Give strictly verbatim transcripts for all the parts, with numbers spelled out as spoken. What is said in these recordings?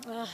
आह,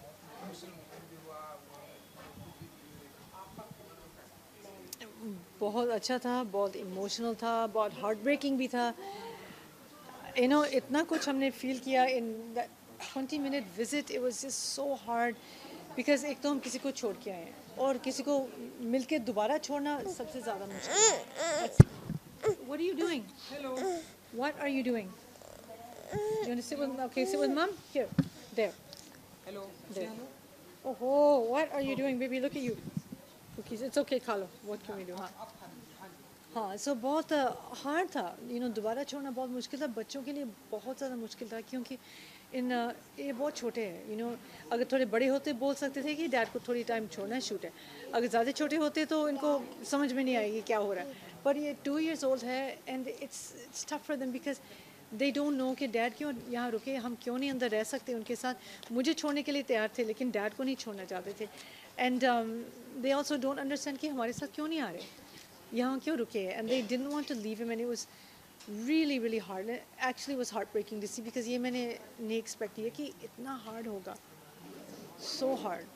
बहुत अच्छा था, बहुत इमोशनल था, बहुत हार्ट ब्रेकिंग भी था। यू नो इतना कुछ हमने फील किया in twenty minute visit. It was just so hard because एक तो हम किसी को छोड़ के आए हैं और किसी को मिलके दोबारा छोड़ना सबसे ज़्यादा मुश्किल। What are you doing? Hello. What are you doing? You want to sit with okay, sit with mom? Here. There. Hello. There. Oh, what are you doing, baby? Look at you. Cookies. It's okay, Khalo. What can we do? हाँ. हाँ, सो बहुत hard था। You know दोबारा छोड़ना बहुत मुश्किल था, बच्चों के लिए बहुत ज़्यादा मुश्किल था क्योंकि इन अ, ये बहुत छोटे हैं। यू नो अगर थोड़े बड़े होते बोल सकते थे कि डैड को थोड़ी टाइम छोड़ना है, शूट है। अगर ज़्यादा छोटे होते तो इनको समझ में नहीं आएगी क्या हो रहा है। पर ये टू इयर्स ओल्ड है and it's it's tough for them because they don't know कि डैड क्यों यहाँ रुके, हम क्यों नहीं अंदर रह सकते उनके साथ। मुझे छोड़ने के लिए तैयार थे लेकिन डैड को नहीं छोड़ना चाहते थे। And they also don't understand कि हमारे साथ क्यों नहीं आ रहे, यहाँ क्यों रुके। And they didn't want to leave him and it was really really hard. Actually was heart breaking to see because ये मैंने नहीं एक्सपेक्ट किया कि इतना हार्ड होगा, सो हार्ड।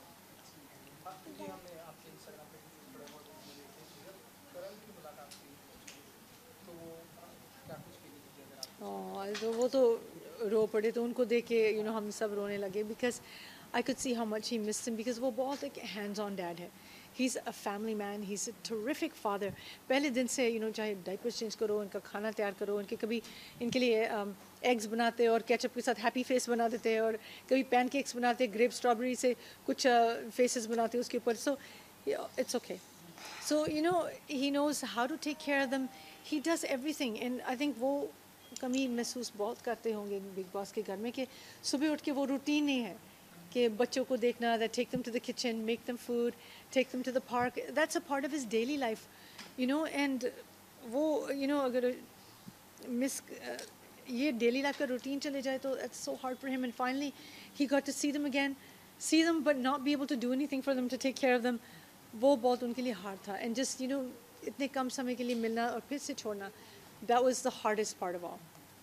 और तो वो तो रो पड़े, तो उनको देख के यू नो हम सब रोने लगे because I could see how much he missed him because वो बहुत एक हैंड्स ऑन डैड है। He is a family man, he is a terrific father. पहले दिन से यू नो चाहे डाइपर्स चेंज करो, उनका खाना तैयार करो, उनके कभी इनके लिए एग्स बनाते और केचप के साथ हैप्पी फेस बना देते और कभी पैनकेक्स बनाते, ग्रेप स्ट्रॉबेरी से कुछ फेसेस बनाते उसके ऊपर। So it's okay. So you know he knows how to take care of them. He does everything, and I think वो कमी महसूस बहुत करते होंगे बिग बॉस के घर में कि सुबह उठ के वो रूटीन नहीं है कि बच्चों को देखना, that take them to the kitchen, make them food, take them to the park. That's a part of his daily life, you know. And वो you know अगर मिस ये डेली लाइफ का रूटीन चले जाए तो it's so hard for him. And finally he got to see them again, see them but not be able to do anything for them to take care of them. वो बहुत उनके लिए hard था and just you know इतने कम समय के लिए मिलना और फिर से छोड़ना, that was the hardest part of all.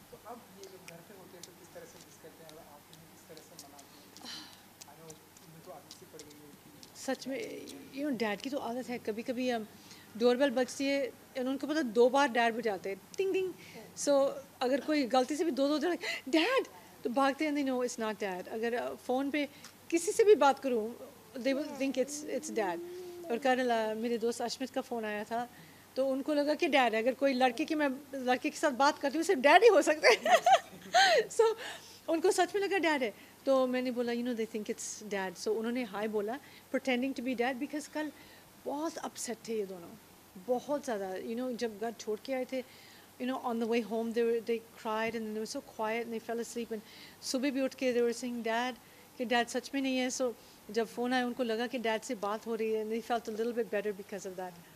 सच में यू नो डैड की तो आदत है, कभी कभी डोरबेल बजती है और उनको पता दो बार डैड बजाते हैं, टिंग टिंग। सो अगर कोई गलती से भी दो दो डैड तो भागते हैं, नो इट्स नॉट डैड। अगर फ़ोन पे किसी से भी बात करूँ they will think it's it's dad. और कल मेरे दोस्त अश्मित का फ़ोन आया था तो उनको लगा कि डैड है। अगर कोई लड़के की मैं लड़के के साथ बात करती हूँ सिर्फ डैड ही हो सकते हैं। सो उनको सच में लगा डैड है। तो मैंने बोला you know they think it's dad, so उन्होंने हाय बोला pretending to be dad because कल बहुत अपसेट थे ये दोनों, बहुत ज़्यादा। यू नो जब घर छोड़ के आए थे, you know on the way home they were they cried and they were so quiet and they fell asleep and सुबह भी उठ के they were saying dad कि dad सच में नहीं है। so जब फ़ोन आया उनको लगा कि dad से बात हो रही है and they felt a little bit better because of that.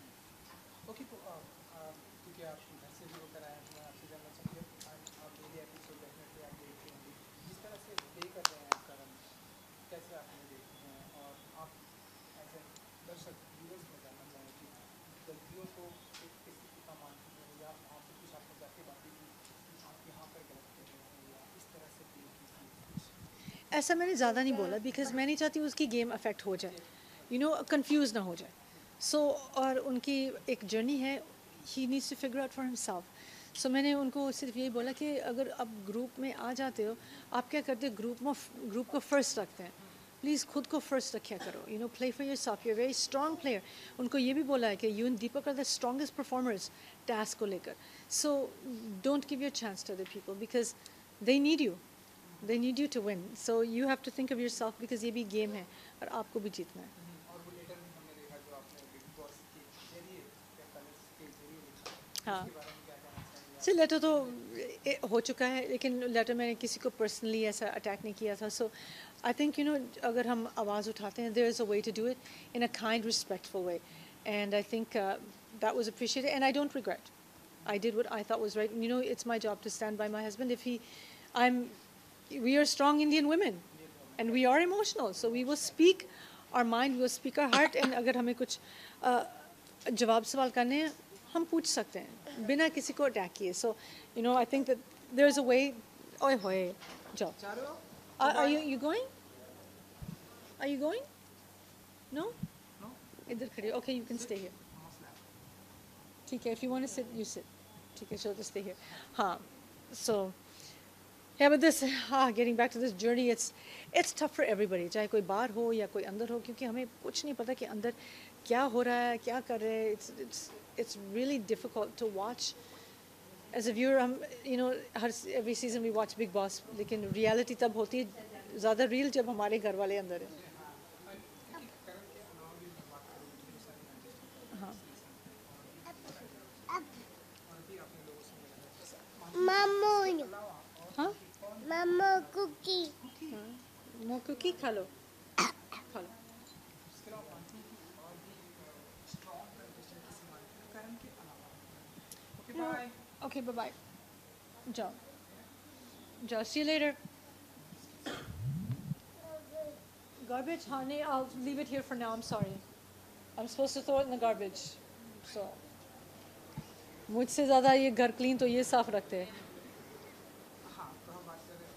Okay तो अ, अ, क्योंकि आप घर से भी होकर आए हैं तो मैं आपसे जानना चाहूँगी आप आप डेली एपिसोड डेफिनेटली आप देखते होंगे, जिस तरह से प्ले कर रहे हैं करण, कैसे आप उन्हें देखते हैं और आप एज ए दर्शक व्यूअर्स में जानना चाहें कि गलतियों को एक किस तरीके मानते हैं या वहाँ से कुछ आपने जाके बातें की कि आप यहाँ पर गलत कर रहे हैं या इस तरह से प्ले की थी कुछ। ऐसा मैंने ज़्यादा नहीं बोला बिकॉज मैं नहीं चाहती उसकी गेम अफेक्ट हो जाए, यू नो कंफ्यूज ना हो जाए। सो so, और उनकी एक जर्नी है, he needs to figure out for himself. So मैंने उनको सिर्फ यही बोला कि अगर आप ग्रुप में आ जाते हो, आप क्या करते हो ग्रुप में ग्रुप को फर्स्ट रखते हैं, प्लीज़ खुद को फर्स्ट रखा करो, you know play for yourself, you very strong player. उनको ये भी बोला है कि you and Deepak are the strongest performers task को लेकर। So don't give your chance to other people because they need you, they need you to win, so you have to think of yourself because ये भी game है और आपको भी जीतना है। और वो लेटर भी हमने देखा जो आपने बिग बॉस के जरिए या कलर्स के जरिए लिखा, हाँ, उसके बारे में क्या कहना चाहेंगे से आप? लेटर तो ए, हो चुका है लेकिन लेटर मैंने किसी को पर्सनली ऐसा अटैक नहीं किया था। So I think you know अगर हम आवाज़ उठाते हैं there is a way to do it in a kind respectful way and I think that was appreciated and I don't regret, I did what I thought was right. You know, it's my job to stand by my husband. If he, I'm, we are strong Indian women, and we are emotional. So we will speak our mind, we will speak our heart. And अगर हमें कुछ uh, जवाब सवाल करने हैं, हम पूछ सकते हैं बिना किसी को अटैक किए. So you know, I think that there is a way. ओए होए, जाओ. जा रहे हो? Are, are you you going? Are you going? No? No? इधर खड़ी हो. Okay, you can stay here. ठीक है. If you want to sit, you sit. ठीक है. She'll just stay here. हाँ. So, yeah, but this, ah, getting back to this journey, it's it's tough for everybody. चाहे कोई बाहर हो या कोई अंदर हो, क्योंकि हमें कुछ नहीं पता कि अंदर क्या हो रहा है, क्या कर रहे हैं. It's it's it's really difficult to watch. As a viewer, हम you know her every season we watch Bigg Boss, लेकिन reality तब होती है ज़्यादा real जब हमारे घर वाले अंदर हैं. हाँ. Mamu, हाँ? Mama cookie. वो cookie खा लो. खा लो. Bye. Okay, bye bye. जाओ. जाओ. See you later. Garbage, honey. I'll leave it here for now. I'm sorry. I'm supposed to throw it in the garbage. So. मुझसे ज़्यादा ये घर क्लीन तो ये साफ रखते हैं. हाँ, तो हम बात कर रहे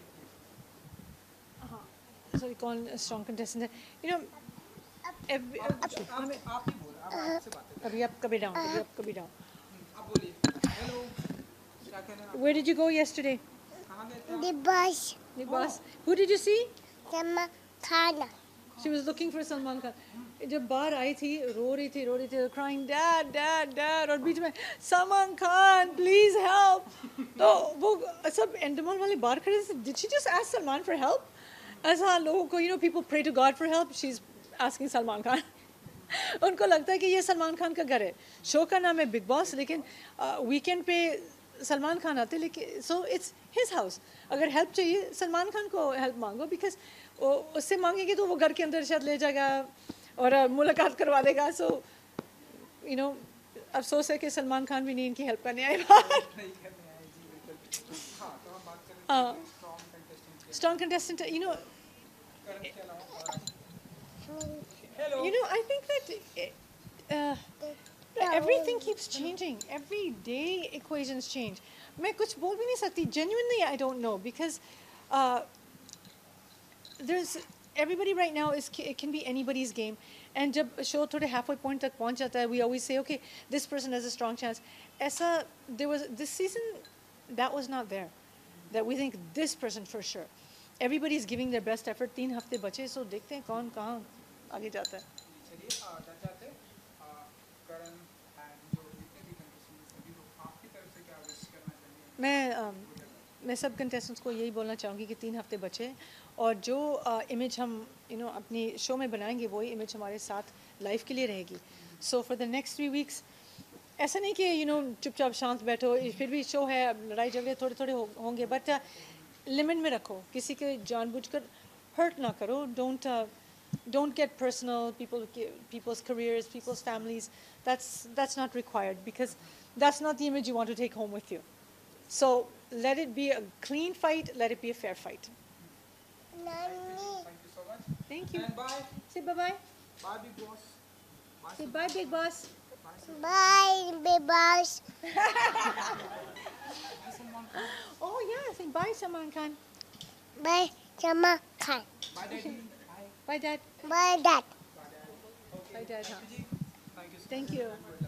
थे. हाँ. So we call a strong contestant. You know, every, आप आप आप ही बोल, आप आपसे बातें करें. कभी up, कभी down, कभी up, कभी down. आप बोलिए. Hello. क्या कहना है? Where did you go yesterday? कहाँ गए थे? The bus, The boss. Who did you see? Sama Kana. She was looking for Salman Khan. जब बाहर आई थी रो रही थी रो रही थी crying dad dad dad और बीच में Salman Khan please help. तो वो सब एंडमान वाले बाहर खड़े थे. Did she just ask Salman for help? ऐसा लोगों को you know people pray to God for help. She's asking Salman Khan. उनको लगता है कि ये सलमान खान का घर है. शो का नाम है बिग बॉस, लेकिन वीकेंड पे सलमान खान आते, लेकिन सो इट्स हिज हाउस. अगर हेल्प चाहिए सलमान खान को हेल्प मांगो, बिकॉज उससे मांगेंगे तो वो घर के अंदर शायद ले जाएगा और uh, मुलाकात करवा देगा. सो यू नो अफसोस है कि सलमान खान भी नहीं इनकी हेल्प करने आए बाहर. नहीं करने आए जी, बिल्कुल. हाँ, तो हम बात कर रहे थे strong contestant की. Strong contestant. You know Karan के अलावा. Hello. You know, I think that uh, everything keeps changing. Every day equations change. मैं कुछ बोल भी नहीं सकती. Genuinely, I don't know, because uh, there's everybody right now is it can be anybody's game. And जब show थोड़े halfway point तक पहुंच जाता है, we always say, okay, this person has a strong chance. ऐसा there was this season that was not there. That we think this person for sure. Everybody's giving their best effort. तीन हफ्ते बचे, so देखते हैं कौन कहाँ आगे जाता है. चलिए डर जाते हैं. करण एंड जो जितने भी कंटेस्टेंट सभी को आपकी तरफ से क्या विश करना चाहिए? मैं um, मैं सब कंटेस्टेंट्स को यही बोलना चाहूँगी कि तीन हफ्ते बचे और जो इमेज हम यू नो अपनी शो में बनाएंगे वही इमेज हमारे साथ लाइफ के लिए रहेगी. So for the next three weeks ऐसा नहीं कि यू नो चुपचाप शांत बैठो. फिर भी शो है, लड़ाई झगड़े थोड़े थोड़े होंगे, बट लिमिट में रखो. किसी के जानबूझकर हर्ट ना करो. Don't don't get personal. People, people's careers, people's families. That's that's not required, because that's not the image you want to take home with you. So let it be a clean fight. Let it be a fair fight. Nani. Thank you so much. Thank you. And bye. Say bye bye. Bye, Bigg Boss. Bye. Say bye, Big Boss. Bye, big boss. Oh yeah. Say bye, Salman Khan. Bye, Sama Khan. Bye, Daddy. Bye. Bye, Dad. Bye, Dad. Bye, Dad. Okay. Bye, Dad. Huh? Thank you. So Thank much. you.